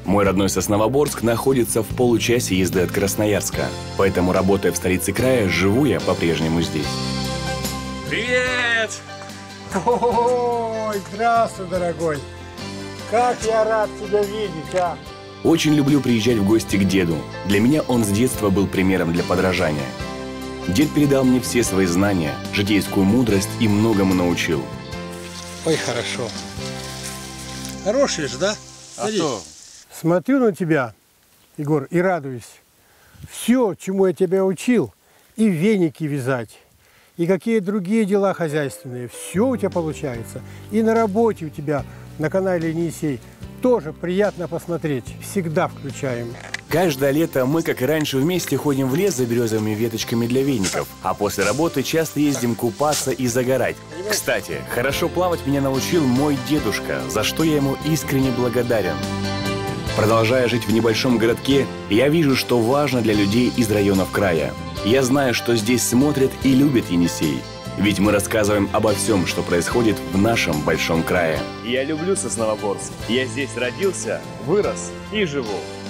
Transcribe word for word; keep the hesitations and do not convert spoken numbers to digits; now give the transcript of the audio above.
Мой родной Сосновоборск находится в получасе езды от Красноярска, поэтому, работая в столице края, живу я по-прежнему здесь. Привет! Ой, здравствуй, дорогой! Как я рад тебя видеть, а! Очень люблю приезжать в гости к деду. Для меня он с детства был примером для подражания. Дед передал мне все свои знания, житейскую мудрость и многому научил. Ой, хорошо. Хороший же, да? А что? Смотрю на тебя, Егор, и радуюсь. Все, чему я тебя учил, и веники вязать, и какие другие дела хозяйственные, все у тебя получается. И на работе у тебя на канале Енисей тоже приятно посмотреть. Всегда включаем. Каждое лето мы, как и раньше, вместе ходим в лес за березовыми веточками для веников, а после работы часто ездим купаться и загорать. Кстати, хорошо плавать меня научил мой дедушка, за что я ему искренне благодарен. Продолжая жить в небольшом городке, я вижу, что важно для людей из районов края. Я знаю, что здесь смотрят и любят Енисей. Ведь мы рассказываем обо всем, что происходит в нашем большом крае. Я люблю Сосновоборск. Я здесь родился, вырос и живу.